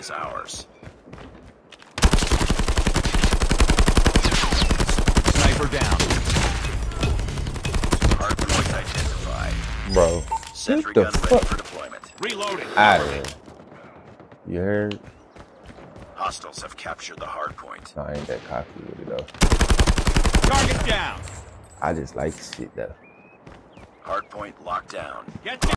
is ours. Sniper down. Hardpoint identified. Bro. Sentry What the gun ready fuck? for deployment. Reloading. Out of here. You heard? Hostiles have captured the hardpoint. No, I ain't that cocky with it though. Target down. I just like shit though. Hardpoint locked down. Get